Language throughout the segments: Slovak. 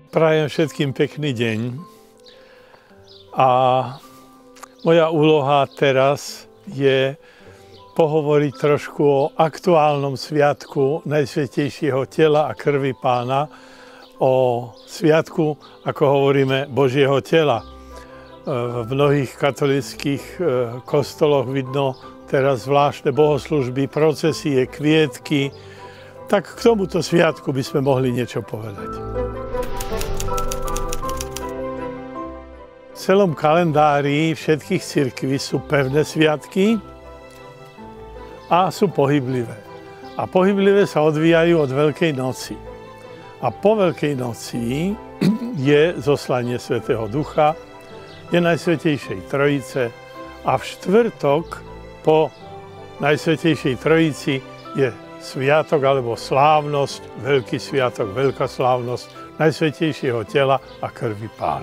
Prajem všetkým pekný deň a moja úloha teraz je pohovoriť trošku o aktuálnom sviatku Najsvätejšieho tela a krvi Pána, o sviatku, ako hovoríme, Božieho tela. V mnohých katolíckych kostoloch vidno teraz zvláštne bohoslužby, procesie, kvietky. Tak k tomuto sviatku by sme mohli niečo povedať. V celom kalendári všetkých cirkví sú pevné sviatky a sú pohyblivé. A pohyblivé sa odvíjajú od Veľkej noci. A po Veľkej noci je zoslanie Svätého Ducha, je Najsvätejšej Trojice a v štvrtok po Najsvätejšej Trojici je sviatok alebo slávnosť, veľký sviatok, veľká slávnosť Najsvätejšieho tela a krvi Pána.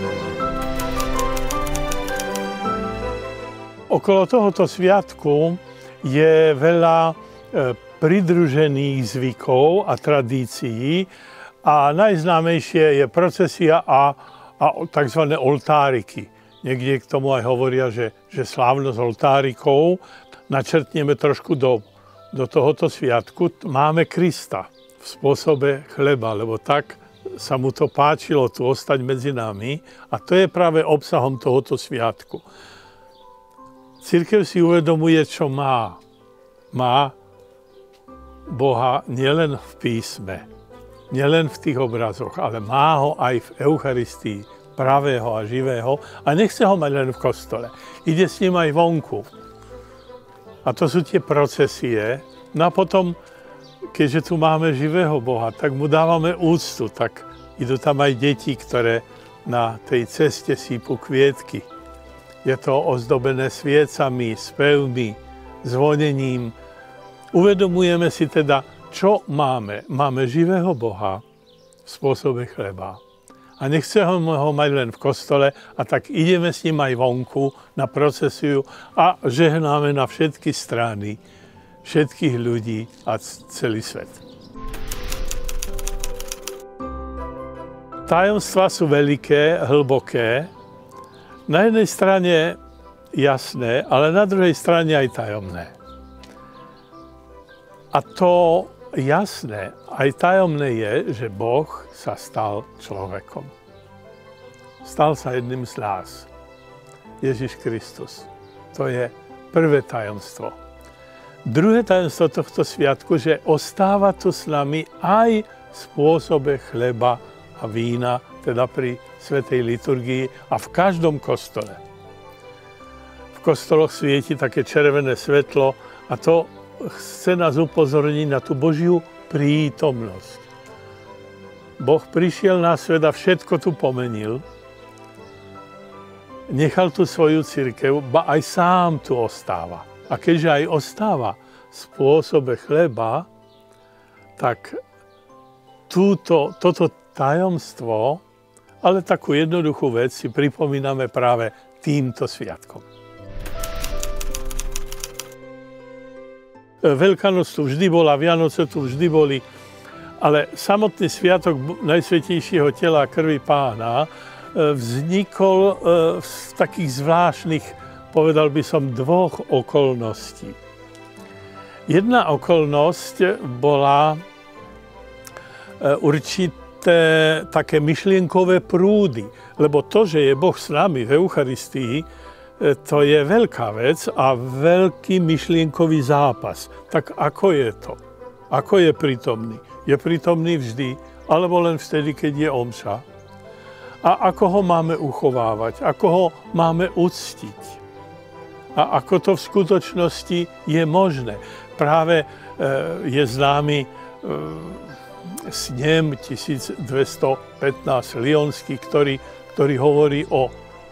Okolo tohoto sviatku je veľa pridružených zvykov a tradícií a najznámejšie je procesia a tzv. Oltáriky. Niekde k tomu aj hovoria, že slávnosť oltárikov. Načrtneme trošku do tohoto sviatku. Máme Krista v spôsobe chleba, lebo tak sa mu to páčilo tu ostať medzi nami. A to je práve obsahom tohoto sviatku. Cirkev si uvedomuje, čo má. Má Boha nielen v písme, nielen v tých obrazoch, ale má ho aj v Eucharistii, pravého a živého, a nechce ho mať len v kostole. Ide s ním aj vonku. A to sú tie procesie. No a potom, keďže tu máme živého Boha, tak mu dávame úctu. Tak idú tam aj deti, ktoré na tej ceste sípu kvietky. Je to ozdobené sviecami, spevmi, zvonením. Uvedomujeme si teda, čo máme. Máme živého Boha v spôsobe chleba. A nechceme ho mať len v kostole, a tak ideme s ním aj vonku na procesiu a žehnáme na všetky strany, všetkých ľudí a celý svet. Tajomstvá sú veľké, hlboké, na jednej strane jasné, ale na druhej strane aj tajomné. A to jasné, aj tajomné je, že Boh sa stal človekom. Stal sa jedným z nás. Ježiš Kristus. To je prvé tajomstvo. Druhé tajomstvo tohto sviatku, že ostáva tu s nami aj v spôsobe chleba a vína, teda pri svätej liturgii a v každom kostole. V kostoloch svieti také červené svetlo a to chce nás upozorniť na tú Božiu prítomnosť. Boh prišiel na svet a všetko tu pomenil. Nechal tu svoju cirkev, ba aj sám tu ostáva. A keďže aj ostáva v spôsobe chleba, tak toto tajomstvo, ale takú jednoduchú vec si pripomíname práve týmto sviatkom. Veľká noc tu vždy bola, Vianoce tu vždy boli, ale samotný sviatok Najsvätejšieho tela a krvi Pána vznikol z takých zvláštnych, povedal by som, dvoch okolností. Jedna okolnosť bola určité také myšlienkové prúdy, lebo to, že je Boh s nami v Eucharistii, to je veľká vec a veľký myšlienkový zápas. Tak ako je to? Ako je prítomný? Je prítomný vždy, alebo len vtedy, keď je omša? A ako ho máme uchovávať? Ako ho máme uctiť? A ako to v skutočnosti je možné? Práve je známy snem 1215 lyonský, ktorý hovorí o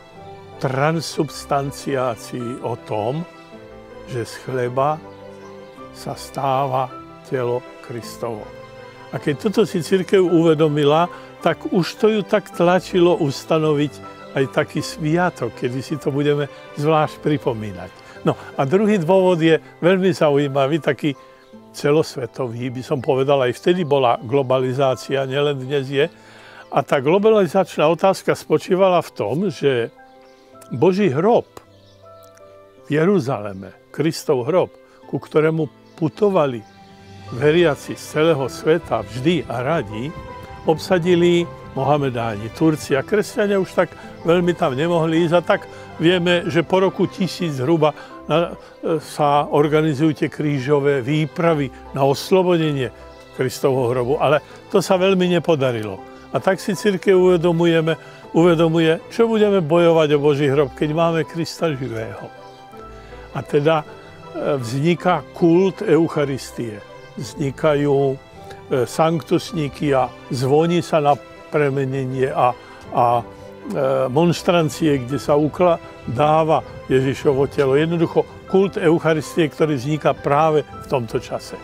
transubstanciácii, o tom, že z chleba sa stáva telo Kristovo. A keď toto si cirkev uvedomila, tak už to ju tak tlačilo ustanoviť aj taký sviatok, kedy si to budeme zvlášť pripomínať. No a druhý dôvod je veľmi zaujímavý, taký celosvetový, by som povedal, aj vtedy bola globalizácia, nielen dnes je, A tá globalizačná otázka spočívala v tom, že Boží hrob v Jeruzaleme, Kristov hrob, ku ktorému putovali veriaci z celého sveta vždy a radi, obsadili Mohamedáni, Turci, a kresťania už tak veľmi tam nemohli ísť. A tak vieme, že po roku 1000 zhruba sa organizujú tie krížové výpravy na oslobodenie Kristovho hrobu. Ale to sa veľmi nepodarilo. A tak si cirkev uvedomuje, čo budeme bojovať o Boží hrob, keď máme Krista živého. A teda vzniká kult Eucharistie. Vznikajú sanktusníky a zvoní sa na premenenie a monštrancie, kde sa dáva Ježišovo telo. Jednoducho kult Eucharistie, ktorý vzniká práve v tomto čase.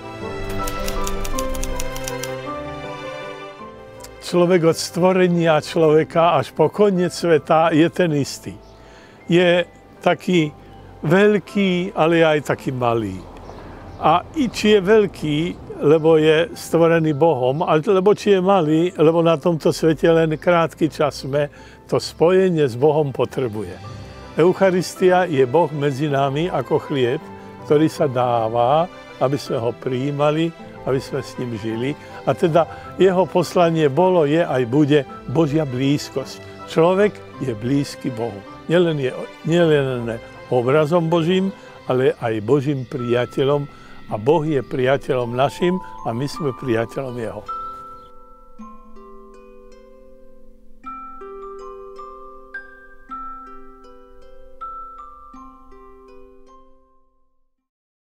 Človek od stvorenia človeka až po koniec sveta je ten istý. Je taký veľký, ale aj taký malý. A i či je veľký, lebo je stvorený Bohom, alebo či je malý, lebo na tomto svete len krátky čas sme, to spojenie s Bohom potrebuje. Eucharistia je Boh medzi nami ako chlieb, ktorý sa dáva, aby sme ho prijímali, aby sme s ním žili. A teda jeho poslanie bolo, je aj bude Božia blízkosť. Človek je blízky Bohu. Nielen obrazom Božím, ale aj Božím priateľom. A Boh je priateľom našim a my sme priateľom jeho.